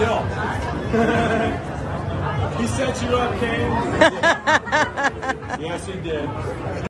Still. He set you up, Kane. Yes, he did.